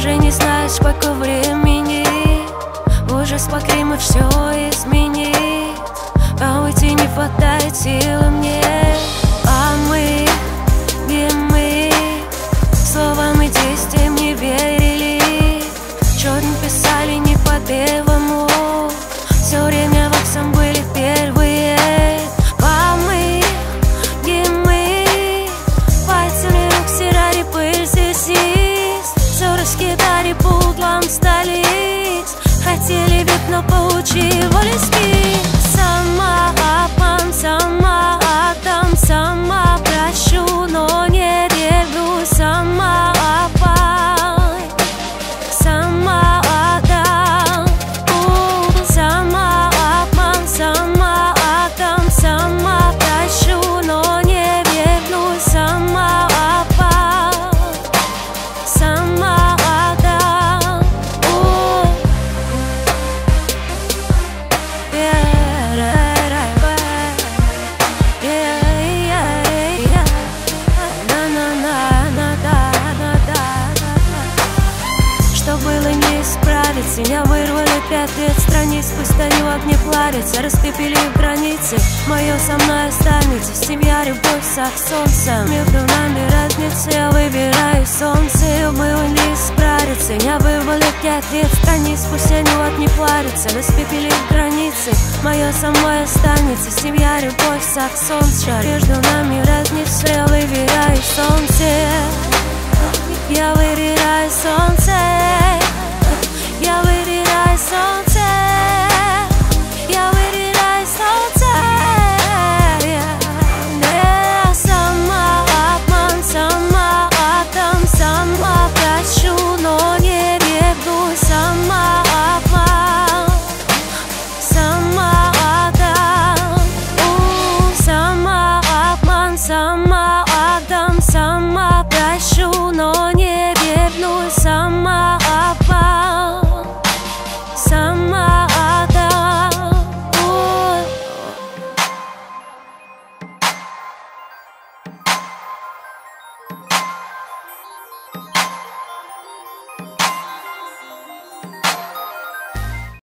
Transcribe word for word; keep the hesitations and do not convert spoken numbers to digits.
уже не знаю, сколько времени. Ужас покинуть все изменить, а уйти не хватает силы мне. А мы, где мы, словам и действиям не верили, черным писали не по-белому, все время во всем были первые. А мы, где мы, пальцами рук стирали пыль здесь есть, все раскидали по углам столиц, хотели ведь, но получилось спить. Сама обман, сама отдам, сама прощу, но не верну. Сама обман, сама отдам, сама обман, сама отдам, сама прощу, но не верну. Сама обман, сама отдам. Что было не исправить, меня вырвали пять лет страниц, пусть они в огне плавятся, раскрепили в границы. Мое со мной останется, семья, любовь, сах, солнце. Между нами разница, я выбираю солнце. Было не справиться, меня вырвали пять лет страниц, пусть они в огне плавятся, раскрепили в границы. Мое со мной останется, семья, любовь, сах, солнце. Между нами разница, я выбираю солнце. Я выбираю солнце.